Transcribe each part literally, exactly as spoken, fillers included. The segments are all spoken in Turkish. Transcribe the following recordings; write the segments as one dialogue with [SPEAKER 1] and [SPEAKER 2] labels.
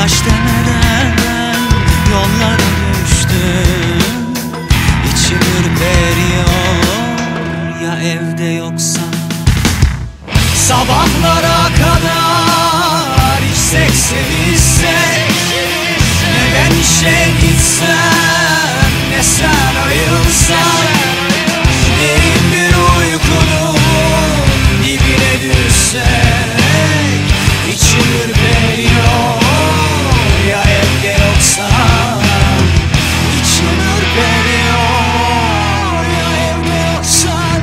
[SPEAKER 1] kaç demeden yollara düştüm. İçim ürperiyor ya evde yoksa. Sabahlara kadar içsek sevişsek, ne ben işe gitsem ne sen ayılsan, derin bir uykunun dibine düşsek, içim ürperiyor ya evde yoksa. İçim ürperiyor ya evde yoksan.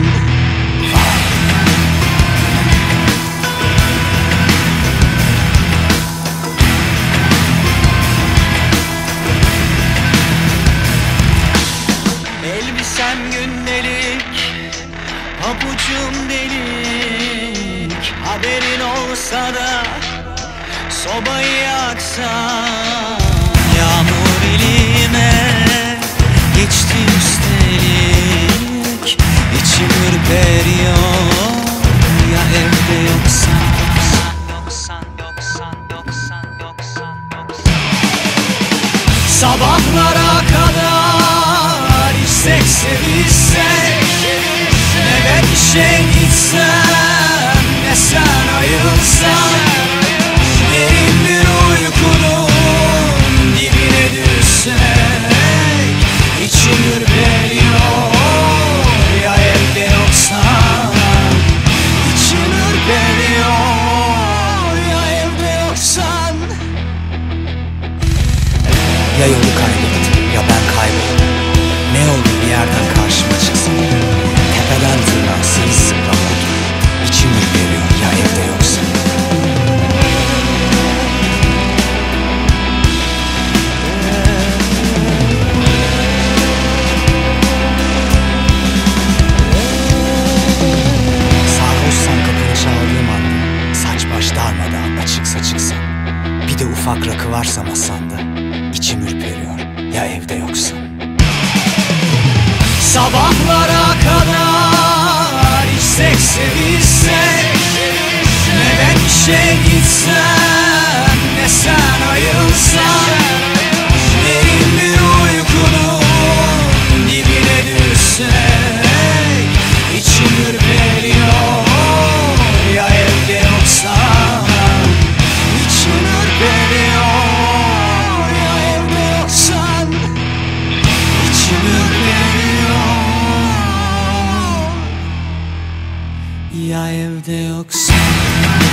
[SPEAKER 1] Elbisem gündelik, papucum delik. Haberin olsa da sobayı yaksan. Yağmur elime geçti üstelik. İçim ürperiyor ya evde yoksan. Yoksan, yoksan, yoksan, yoksan, yoksan. Sabahlara kadar içsek sevişsek, ne ben işe gitsem ne sen ayılsan, derin bir uykunun dibine düşsek, içim ürperiyor ya evde yoksan. İçim ürperiyor ya evde yoksan.
[SPEAKER 2] Ya yolu kaybettim ya ben kayboldum. Ne oldu bir yerden karşıma çıksam, tepeden tırnağa sırılsıklam oldum. İçim ürperiyor ya evde yoksa. Sarhoşsan kapını çaldığım anda, saç baş darmadan açık saçıksan, bir de ufak rakı varsa masanda, içim ürperiyor ya evde yoksa.
[SPEAKER 1] Sabahlara kadar içsek sevişsek, ne ben işe gitsem ne sen ayılsan, derin bir uykunun dibine düşsek, içim ürperiyor ya evde yoksan. İçim ürperiyor ya evde yoksan. İçim ürperiyor ya evde yoksan.